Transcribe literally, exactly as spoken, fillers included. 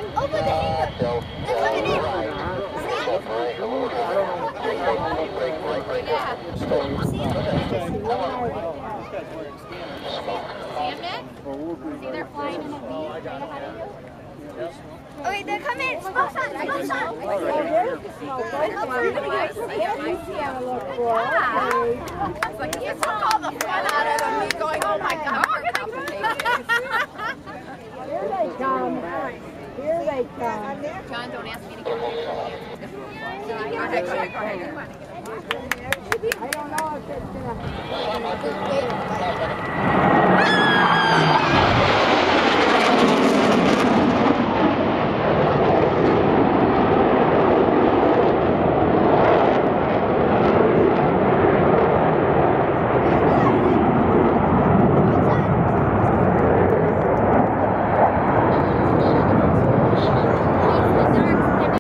Over the hangar. They're coming in. Yeah. See, they're flying in a V right ahead of you. Oh wait, they're coming! Smoke shot! Smoke shot! Oh, there's the smoke. I was like, you took all the fun out of me going, oh my god, we're complicated. Here they come. Here they come. John, don't ask me to get it. Go ahead, go ahead, go ahead. I don't know if it's gonna...